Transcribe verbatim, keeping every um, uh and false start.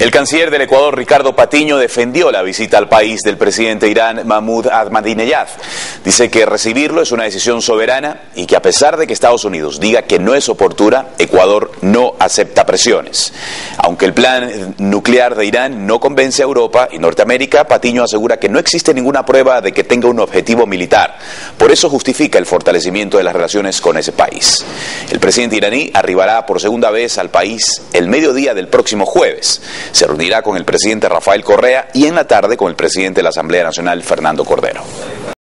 El canciller del Ecuador, Ricardo Patiño, defendió la visita al país del presidente de Irán, Mahmoud Ahmadinejad. Dice que recibirlo es una decisión soberana y que a pesar de que Estados Unidos diga que no es oportuna, Ecuador no acepta presiones. Aunque el plan nuclear de Irán no convence a Europa y Norteamérica, Patiño asegura que no existe ninguna prueba de que tenga un objetivo militar. Por eso justifica el fortalecimiento de las relaciones con ese país. El presidente iraní arribará por segunda vez al país el mediodía del próximo jueves. Se reunirá con el presidente Rafael Correa y en la tarde con el presidente de la Asamblea Nacional, Fernando Cordero.